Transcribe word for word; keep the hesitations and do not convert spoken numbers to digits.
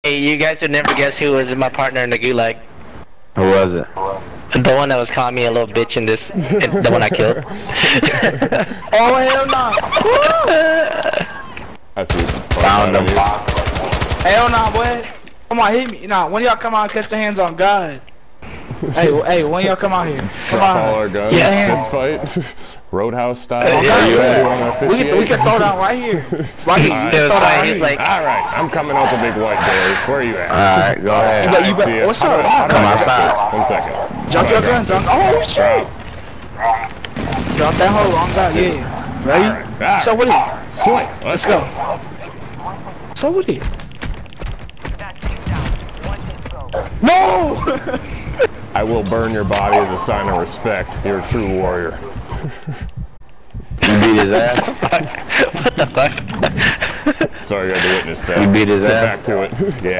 Hey, you guys would never guess who was my partner in the gulag. Who was it? The one that was calling me a little bitch in this, in the one I killed. Oh hell no! That's who. Found him. Hell no, boy! Come on, hit me! Nah, when y'all come out, catch the hands on God. Hey, hey, when y'all come out here, come Drop on. all our guns. Yeah. Fist fight. Roadhouse style. Oh, Yeah, God, you yeah. at? We can we can throw down right here, right here. All right. You can throw down right He's here. like, All right, I'm coming out the big white boy. Where are you at? Alright, go ahead. You bet- you I bet- see it. what's How up? do I- how do Come I on, get fast. this? One second. Drop your guns on. Oh shit! Drop that hole on God, yeah. Ready? All right. So what it? Swing. Let's go. So what it? No! I will burn your body as a sign of respect. You're a true warrior. You beat his ass? what the fuck? Sorry you had to witness that. You beat his Get ass? back to it. Yeah.